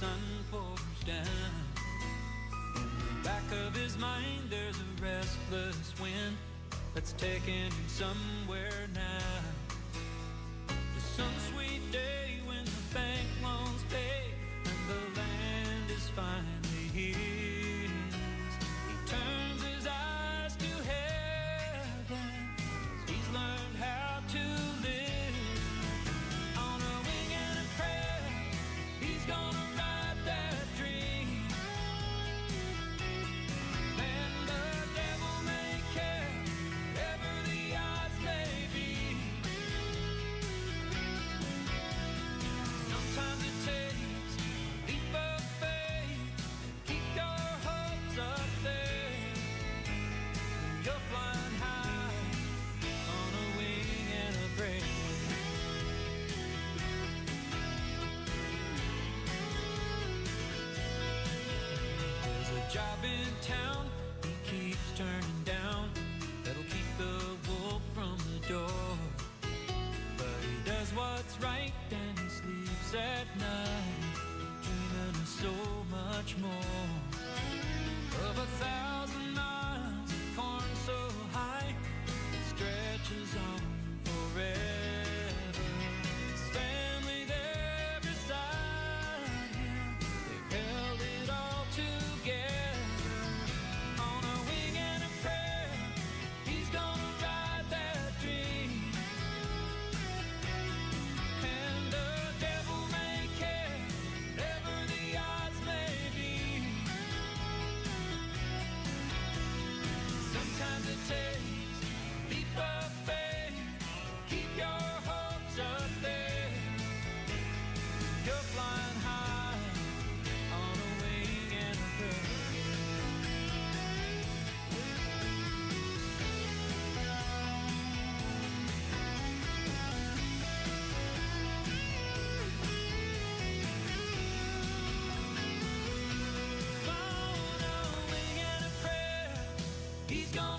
sun pours down. In the back of his mind there's a restless wind that's taking him somewhere now. There's some sweet day when the bank loan's paid and the land is finally his. He turns his eyes to heaven, he's learned how to live. On a wing and a prayer, he's gonna ride that dream. And the devil may care, whatever the odds may be. Sometimes it takes a leap of faith. Keep your hopes up there. You're flying high on a wing and a prayer. There's a job in town he keeps turning down that'll keep the wolf from the door. But he does what's right and he sleeps at night, dreaming of so much more. Of 1,000 miles of corn so high it stretches on forever. His family there beside him, they've held it all together. On a wing and a prayer, he's gonna ride that dream. And the devil may care, whatever the odds may be. Sometimes it takes a leap of faith. Keep your hopes up there. You're flying high on a wing and a prayer. On a wing and a prayer, he's gonna